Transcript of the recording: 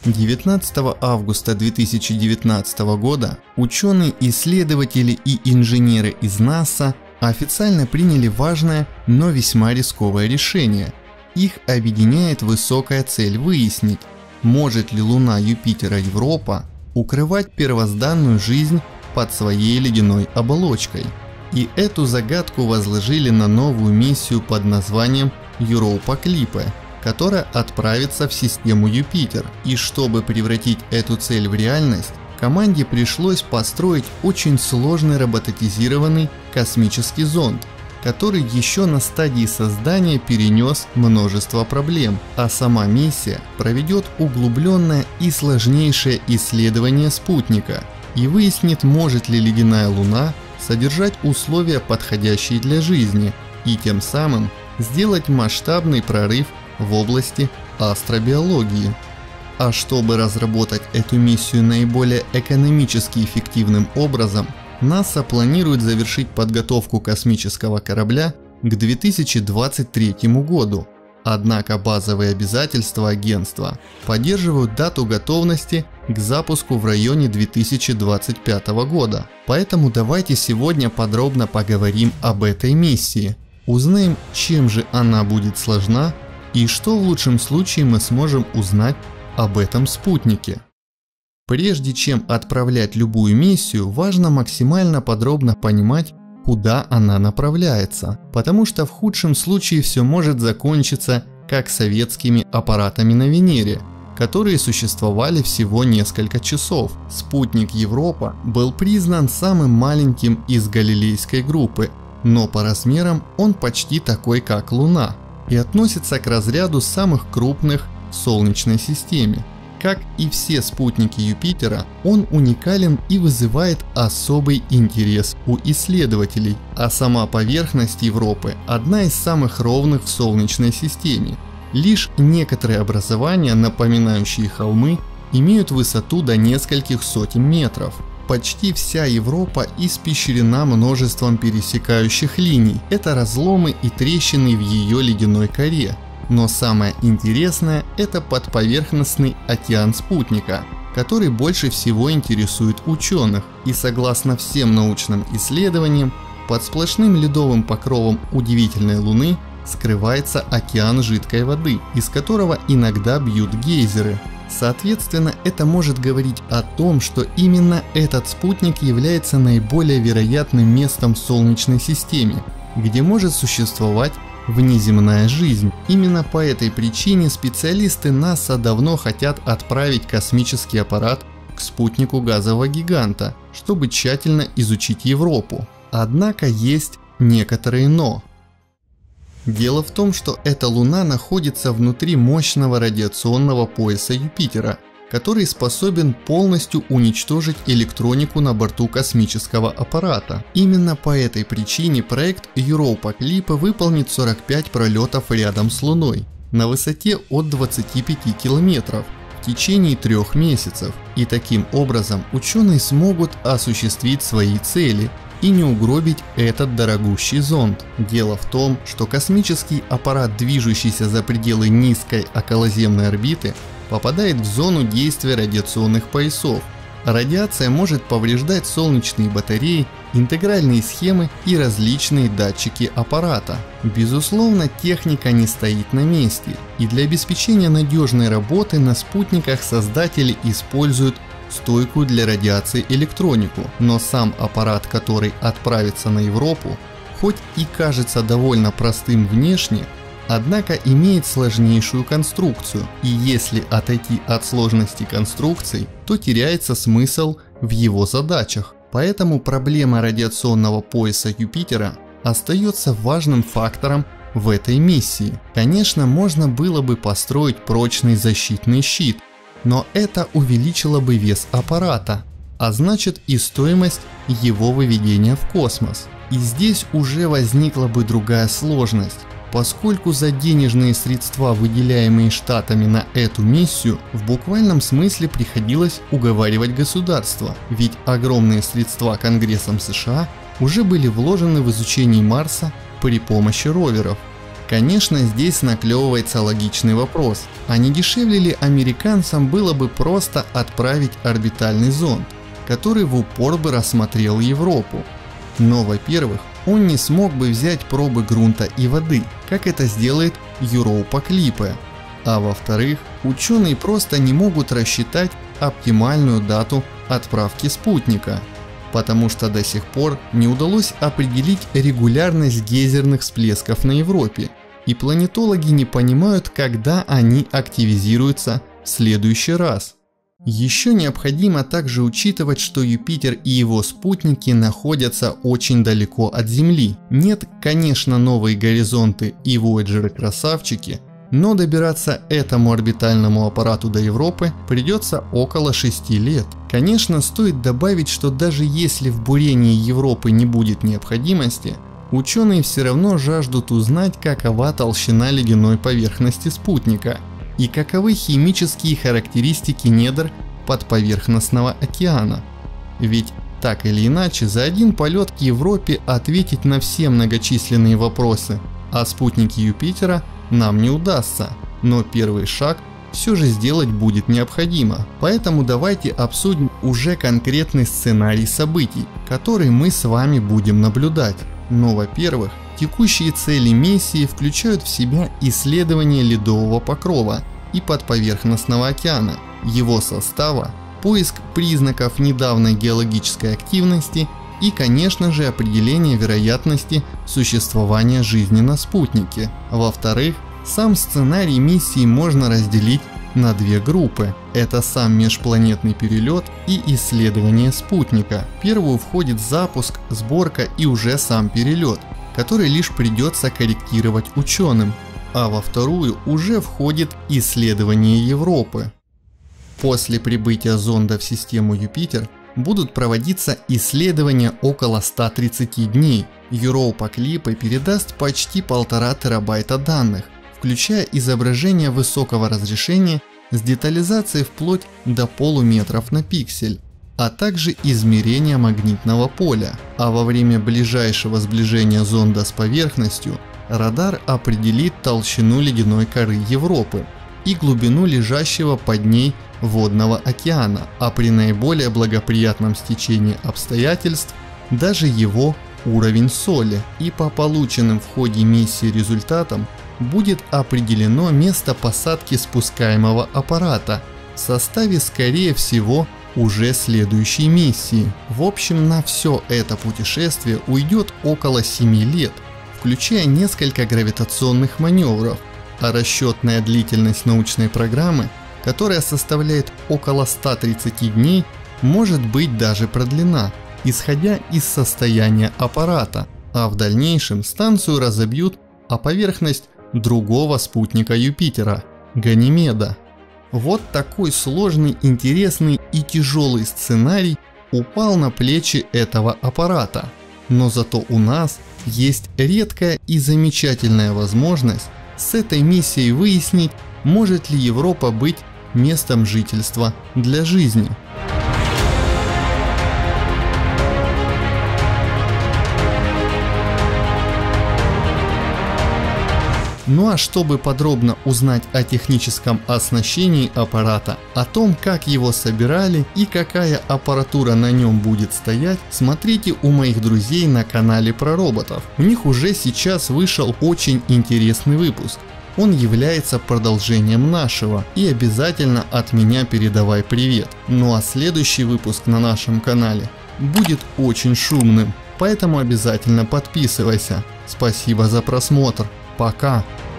19 августа 2019 года ученые, исследователи и инженеры из НАСА официально приняли важное, но весьма рисковое решение. Их объединяет высокая цель выяснить, может ли Луна Юпитера Европа укрывать первозданную жизнь под своей ледяной оболочкой. И эту загадку возложили на новую миссию под названием Europa-Clipper, которая отправится в систему Юпитер. И чтобы превратить эту цель в реальность, команде пришлось построить очень сложный роботизированный космический зонд, который еще на стадии создания перенес множество проблем, а сама миссия проведет углубленное и сложнейшее исследование спутника и выяснит, может ли ледяная Луна содержать условия, подходящие для жизни, и тем самым сделать масштабный прорыв в области астробиологии. А чтобы разработать эту миссию наиболее экономически эффективным образом, НАСА планирует завершить подготовку космического корабля к 2023 году. Однако базовые обязательства агентства поддерживают дату готовности к запуску в районе 2025 года. Поэтому давайте сегодня подробно поговорим об этой миссии. Узнаем, чем же она будет сложна и что в лучшем случае мы сможем узнать об этом спутнике. Прежде чем отправлять любую миссию, важно максимально подробно понимать, куда она направляется, потому что в худшем случае все может закончиться как советскими аппаратами на Венере, которые существовали всего несколько часов. Спутник Европа был признан самым маленьким из галилейской группы, но по размерам он почти такой, как Луна, и относится к разряду самых крупных в Солнечной системе. Как и все спутники Юпитера, он уникален и вызывает особый интерес у исследователей, а сама поверхность Европы одна из самых ровных в Солнечной системе. Лишь некоторые образования, напоминающие холмы, имеют высоту до нескольких сотен метров. Почти вся Европа испещрена множеством пересекающих линий, это разломы и трещины в ее ледяной коре. Но самое интересное – это подповерхностный океан спутника, который больше всего интересует ученых. И согласно всем научным исследованиям, под сплошным ледовым покровом удивительной Луны скрывается океан жидкой воды, из которого иногда бьют гейзеры. Соответственно, это может говорить о том, что именно этот спутник является наиболее вероятным местом в Солнечной системе, где может существовать внеземная жизнь. Именно по этой причине специалисты НАСА давно хотят отправить космический аппарат к спутнику газового гиганта, чтобы тщательно изучить Европу. Однако есть некоторые «но». Дело в том, что эта Луна находится внутри мощного радиационного пояса Юпитера, который способен полностью уничтожить электронику на борту космического аппарата. Именно по этой причине проект Europa-Clipper выполнит 45 пролетов рядом с Луной на высоте от 25 километров в течение 3 месяцев. И таким образом ученые смогут осуществить свои цели и не угробить этот дорогущий зонд. Дело в том, что космический аппарат, движущийся за пределы низкой околоземной орбиты, попадает в зону действия радиационных поясов. Радиация может повреждать солнечные батареи, интегральные схемы и различные датчики аппарата. Безусловно, техника не стоит на месте, и для обеспечения надежной работы на спутниках создатели используют стойкую для радиации электронику, но сам аппарат, который отправится на Европу, хоть и кажется довольно простым внешне, однако имеет сложнейшую конструкцию, и если отойти от сложности конструкций, то теряется смысл в его задачах. Поэтому проблема радиационного пояса Юпитера остается важным фактором в этой миссии. Конечно, можно было бы построить прочный защитный щит, но это увеличило бы вес аппарата, а значит и стоимость его выведения в космос. И здесь уже возникла бы другая сложность, поскольку за денежные средства, выделяемые штатами на эту миссию, в буквальном смысле приходилось уговаривать государства, ведь огромные средства Конгрессом США уже были вложены в изучение Марса при помощи роверов. Конечно, здесь наклевывается логичный вопрос, а не дешевле ли американцам было бы просто отправить орбитальный зонд, который в упор бы рассмотрел Европу? Но, во-первых, он не смог бы взять пробы грунта и воды, как это сделает Europa Clipper, а во-вторых, ученые просто не могут рассчитать оптимальную дату отправки спутника, потому что до сих пор не удалось определить регулярность гейзерных всплесков на Европе, и планетологи не понимают, когда они активизируются в следующий раз. Еще необходимо также учитывать, что Юпитер и его спутники находятся очень далеко от Земли. Нет, конечно, новые горизонты и Voyager красавчики, но добираться этому орбитальному аппарату до Европы придется около 6 лет. Конечно, стоит добавить, что даже если в бурении Европы не будет необходимости, ученые все равно жаждут узнать, какова толщина ледяной поверхности спутника и каковы химические характеристики недр подповерхностного океана. Ведь так или иначе за один полет к Европе ответить на все многочисленные вопросы о спутнике Юпитера нам не удастся, но первый шаг все же сделать будет необходимо. Поэтому давайте обсудим уже конкретный сценарий событий, который мы с вами будем наблюдать. Но, во-первых, текущие цели миссии включают в себя исследование ледового покрова и подповерхностного океана, его состава, поиск признаков недавней геологической активности и, конечно же, определение вероятности существования жизни на спутнике. Во-вторых, сам сценарий миссии можно разделить на две группы. Это сам межпланетный перелет и исследование спутника. В первую входит запуск, сборка и уже сам перелет, который лишь придется корректировать ученым, а во вторую уже входит исследование Европы. После прибытия зонда в систему Юпитер будут проводиться исследования около 130 дней. Europa Clipper передаст почти 1,5 терабайта данных, включая изображения высокого разрешения с детализацией вплоть до полуметров на пиксель, а также измерения магнитного поля. А во время ближайшего сближения зонда с поверхностью радар определит толщину ледяной коры Европы и глубину лежащего под ней водного океана, а при наиболее благоприятном стечении обстоятельств даже его уровень соли. И по полученным в ходе миссии результатам будет определено место посадки спускаемого аппарата в составе, скорее всего, уже следующей миссии. В общем, на все это путешествие уйдет около 7 лет, включая несколько гравитационных маневров, а расчетная длительность научной программы, которая составляет около 130 дней, может быть даже продлена, исходя из состояния аппарата, а в дальнейшем станцию разобьют о поверхность другого спутника Юпитера – Ганимеда. Вот такой сложный, интересный и тяжелый сценарий упал на плечи этого аппарата. Но зато у нас есть редкая и замечательная возможность с этой миссией выяснить, может ли Европа быть местом жительства для жизни. Ну а чтобы подробно узнать о техническом оснащении аппарата, о том, как его собирали и какая аппаратура на нем будет стоять, смотрите у моих друзей на канале про роботов. У них уже сейчас вышел очень интересный выпуск. Он является продолжением нашего, и обязательно от меня передавай привет. Ну а следующий выпуск на нашем канале будет очень шумным, поэтому обязательно подписывайся. Спасибо за просмотр. Пока.